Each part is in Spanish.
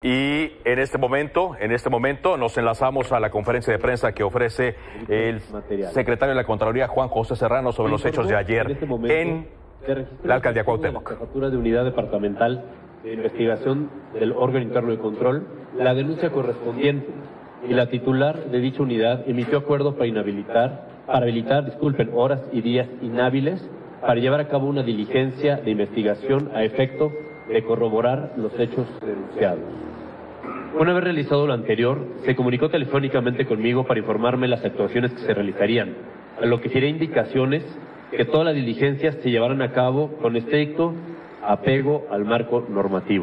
Y en este momento nos enlazamos a la conferencia de prensa que ofrece el secretario de la Contraloría, Juan José Serrano, sobre los hechos de ayer en la alcaldía Cuauhtémoc. La jefatura de unidad departamental de investigación del órgano interno de control, la denuncia correspondiente, y la titular de dicha unidad emitió acuerdo para habilitar horas y días inhábiles para llevar a cabo una diligencia de investigación a efecto de corroborar los hechos denunciados. Una vez realizado lo anterior, se comunicó telefónicamente conmigo para informarme las actuaciones que se realizarían, a lo que tiré indicaciones que todas las diligencias se llevaran a cabo con estricto apego al marco normativo.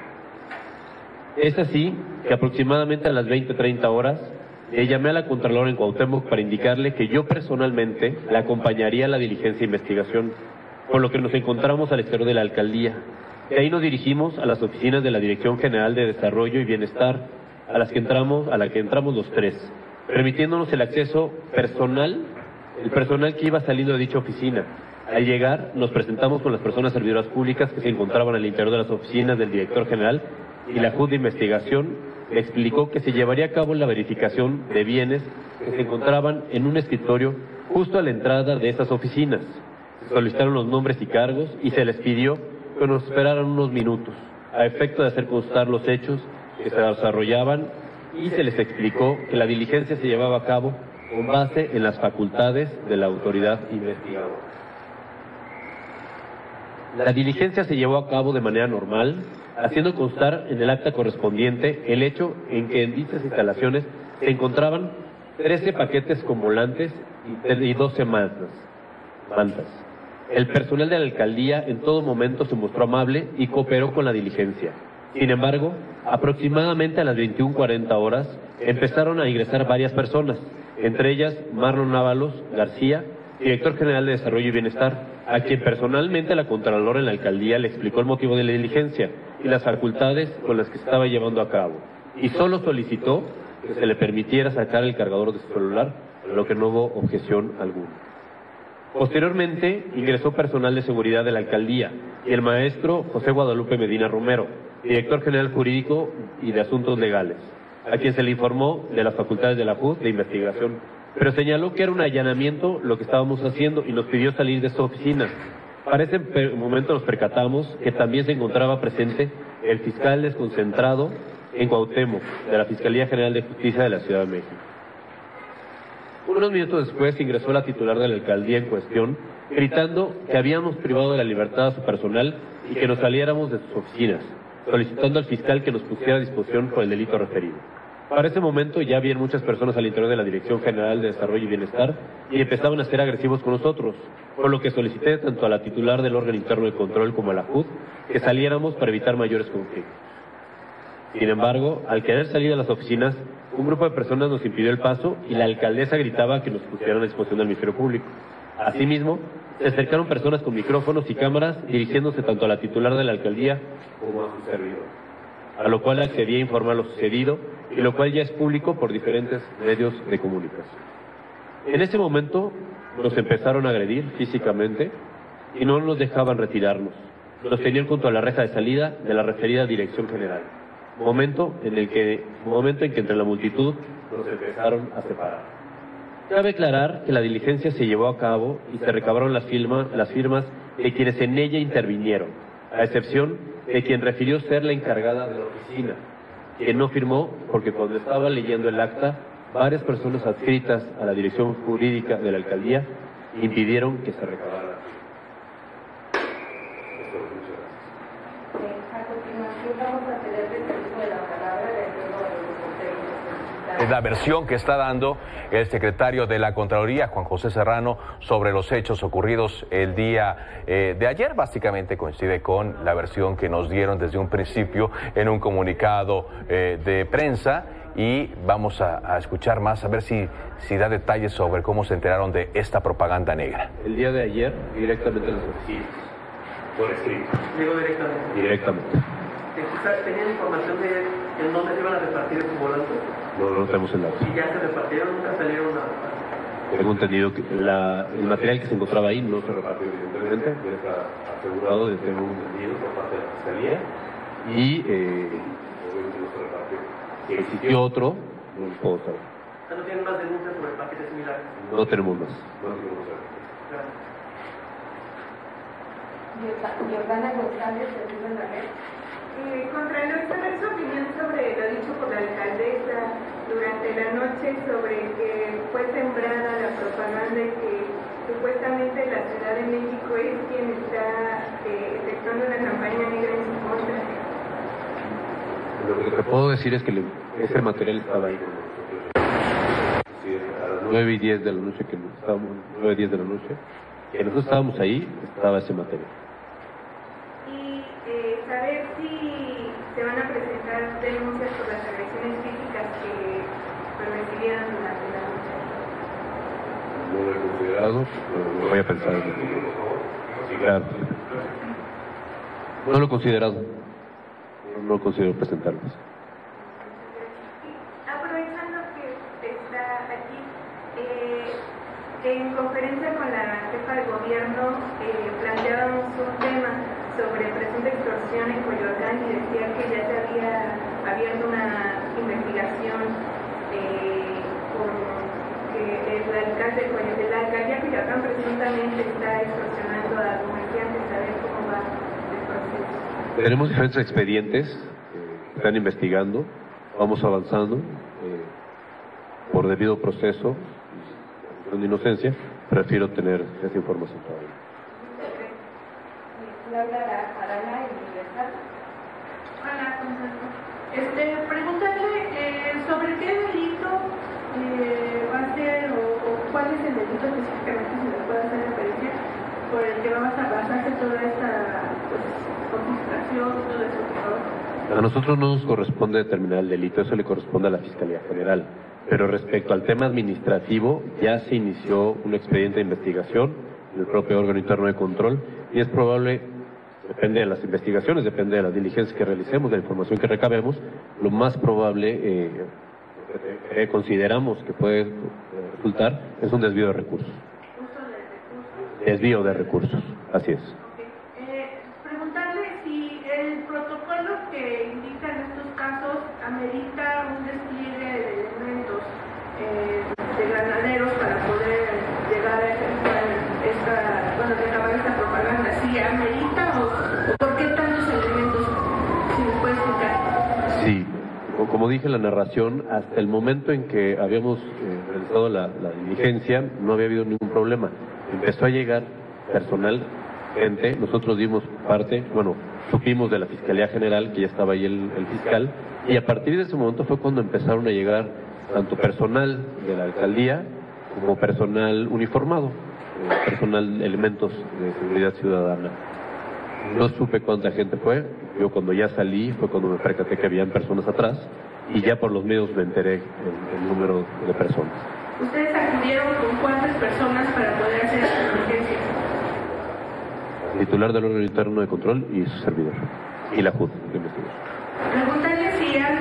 Es así que aproximadamente a las 20:30 horas le llamé a la Contralora en Cuauhtémoc para indicarle que yo personalmente la acompañaría a la diligencia de investigación, por lo que nos encontramos al exterior de la alcaldía. De ahí nos dirigimos a las oficinas de la Dirección General de Desarrollo y Bienestar, a la que entramos los tres, permitiéndonos el acceso personal, el personal que iba saliendo de dicha oficina. Al llegar, nos presentamos con las personas servidoras públicas que se encontraban al interior de las oficinas del director general, y la JUD de investigación le explicó que se llevaría a cabo la verificación de bienes que se encontraban en un escritorio justo a la entrada de estas oficinas. Se solicitaron los nombres y cargos y se les pidió que nos esperaran unos minutos a efecto de hacer constar los hechos que se desarrollaban, y se les explicó que la diligencia se llevaba a cabo con base en las facultades de la autoridad investigadora. La diligencia se llevó a cabo de manera normal, haciendo constar en el acta correspondiente el hecho en que en dichas instalaciones se encontraban 13 paquetes con volantes y 12 mantas. El personal de la alcaldía en todo momento se mostró amable y cooperó con la diligencia. Sin embargo, aproximadamente a las 21:40 horas empezaron a ingresar varias personas, entre ellas Marlon Ábalos García, director general de Desarrollo y Bienestar, a quien personalmente la Contralora en la alcaldía le explicó el motivo de la diligencia y las facultades con las que se estaba llevando a cabo, y solo solicitó que se le permitiera sacar el cargador de su celular, a lo que no hubo objeción alguna. Posteriormente ingresó personal de seguridad de la alcaldía y el maestro José Guadalupe Medina Romero, director general jurídico y de asuntos legales, a quien se le informó de las facultades de la JUD de investigación, pero señaló que era un allanamiento lo que estábamos haciendo y nos pidió salir de esta oficina. Para ese momento nos percatamos que también se encontraba presente el fiscal desconcentrado en Cuauhtémoc, de la Fiscalía General de Justicia de la Ciudad de México. Unos minutos después ingresó la titular de la alcaldía en cuestión, gritando que habíamos privado de la libertad a su personal y que nos saliéramos de sus oficinas, solicitando al fiscal que nos pusiera a disposición por el delito referido. Para ese momento ya habían muchas personas al interior de la Dirección General de Desarrollo y Bienestar y empezaban a ser agresivos con nosotros, por lo que solicité tanto a la titular del órgano interno de control como a la JUD que saliéramos para evitar mayores conflictos. Sin embargo, al querer salir de las oficinas, un grupo de personas nos impidió el paso y la alcaldesa gritaba que nos pusieran a disposición del Ministerio Público. Asimismo, se acercaron personas con micrófonos y cámaras dirigiéndose tanto a la titular de la alcaldía como a su servidor, a lo cual accedí a informar lo sucedido, y lo cual ya es público por diferentes medios de comunicación. En ese momento nos empezaron a agredir físicamente y no nos dejaban retirarnos. Nos tenían junto a la reja de salida de la referida Dirección General, momento en que entre la multitud nos empezaron a separar. Cabe aclarar que la diligencia se llevó a cabo y se recabaron las firmas de quienes en ella intervinieron, a excepción de quien refirió ser la encargada de la oficina, quien no firmó porque cuando estaba leyendo el acta, varias personas adscritas a la dirección jurídica de la alcaldía impidieron que se recabara. A continuación vamos a tener el uso de la palabra de acuerdo a los reporteros. Es la versión que está dando el secretario de la Contraloría, Juan José Serrano, sobre los hechos ocurridos el día de ayer. Básicamente coincide con la versión que nos dieron desde un principio en un comunicado de prensa, y vamos a escuchar más, a ver si da detalles sobre cómo se enteraron de esta propaganda negra. El día de ayer, directamente en las oficinas, por escrito. Digo directamente. Directamente. ¿Tenían información de en dónde se iban a repartir su volante? No tenemos el dato. ¿Y ya se repartieron? ¿Nunca salieron a...? Tengo entendido que el material que se encontraba ahí no se repartió, evidentemente, ya está asegurado, tengo entendido por parte de la Fiscalía, y obviamente los Si existió otro, no lo puedo saber. ¿No tienen más denuncias sobre paquetes similares? No tenemos más. Giordana González, de Viva la Red. Contralor, saber su opinión sobre lo dicho por la alcaldesa durante la noche sobre que fue sembrada la propaganda y que supuestamente la Ciudad de México es quien está efectuando una campaña negra en su contra. Lo que te puedo decir es que ese material estaba ahí. A las 9:10 de la noche, que nosotros estábamos ahí, estaba ese material. Y saber si se van a presentar denuncias por las agresiones físicas que recibieron durante la noche. No lo he considerado, pero lo voy a pensar en el futuro. Sí, claro. No lo he considerado. No considero presentarlos. Aprovechando que está aquí, en conferencia con la jefa de gobierno planteábamos un tema sobre presunta extorsión en Coyoacán y decía que ya se había abierto una investigación por que la alcaldía de Coyoacán presuntamente está extorsionando a comerciantes. A ver cómo va el proceso. Tenemos diferentes expedientes que están investigando, vamos avanzando por debido proceso de inocencia. Prefiero tener esa información todavía. Laura Arana, Universal. Hola, preguntarle sobre qué delito va a ser o cuál es el delito específicamente, si le puede hacer referencia, por el que vamos a basarse toda esta confiscación, todo eso, por favor. A nosotros no nos corresponde determinar el delito, eso le corresponde a la Fiscalía General. Pero respecto al tema administrativo, ya se inició un expediente de investigación en el propio órgano interno de control y es probable, depende de las investigaciones, depende de las diligencias que realicemos, de la información que recabemos, lo más probable, consideramos que puede resultar, es un desvío de recursos. Uso de recursos. Desvío de recursos, así es. Preguntarle si el protocolo que indica en estos casos amerita un despliegue de elementos de granaderos para poder llegar a recabar esta propaganda. ¿Si amerita o por qué tantos elementos? Si me puede explicar. Sí, como dije en la narración, hasta el momento en que habíamos realizado la diligencia no había habido ningún problema. Empezó a llegar personal, gente, nosotros dimos parte, supimos de la Fiscalía General que ya estaba ahí el fiscal, y a partir de ese momento fue cuando empezaron a llegar tanto personal de la alcaldía como personal uniformado, personal, elementos de seguridad ciudadana. No supe cuánta gente fue, yo cuando ya salí fue cuando me percaté que habían personas atrás y ya por los medios me enteré el número de personas. ¿Ustedes acudieron con cuántas personas para poder hacer esta diligencia? Titular del órgano interno de control y su servidor, y la JUD de investigación. Preguntarle si han,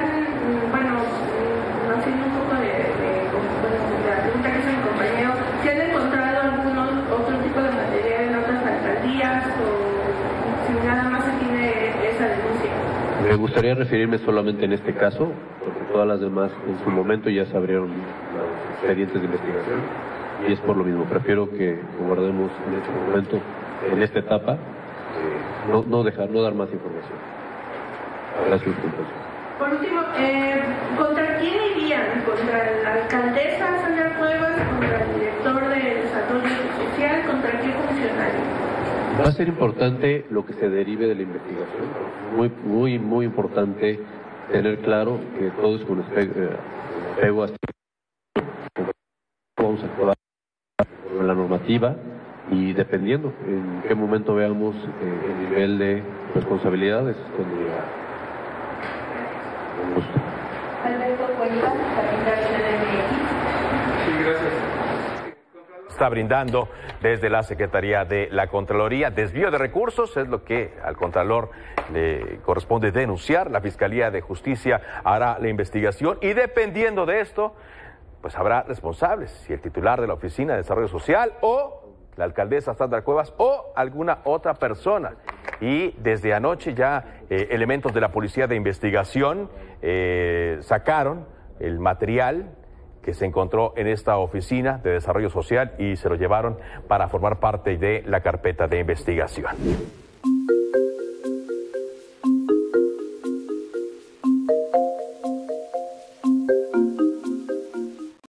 haciendo un poco de la pregunta que hizo mi compañero, si han encontrado otro tipo de material en otras alcaldías o si nada más se tiene esa denuncia. Me gustaría referirme solamente en este caso, porque todas las demás en su momento ya se abrieron los expedientes de investigación y es por lo mismo, prefiero que guardemos en este momento, en esta etapa, no dar más información. Gracias por su comprensión. Por último, ¿contra quién irían? ¿Contra la alcaldesa Sandra Cuevas? ¿Contra el director de Desarrollo Social? ¿Contra qué funcionario? Va a ser importante lo que se derive de la investigación. Muy, muy importante tener claro que todo es con apego a vamos a actuar con la normativa y dependiendo en qué momento veamos el nivel de responsabilidades cuando llega. Con gusto. Alberto Cuellar, capital CDMX. Sí, gracias. Está brindando desde la Secretaría de la Contraloría. Desvío de recursos es lo que al Contralor le corresponde denunciar. La Fiscalía de Justicia hará la investigación y dependiendo de esto, pues habrá responsables. Si el titular de la Oficina de Desarrollo Social o la alcaldesa Sandra Cuevas o alguna otra persona. y desde anoche ya elementos de la Policía de Investigación sacaron el material que se encontró en esta oficina de desarrollo social y se lo llevaron para formar parte de la carpeta de investigación.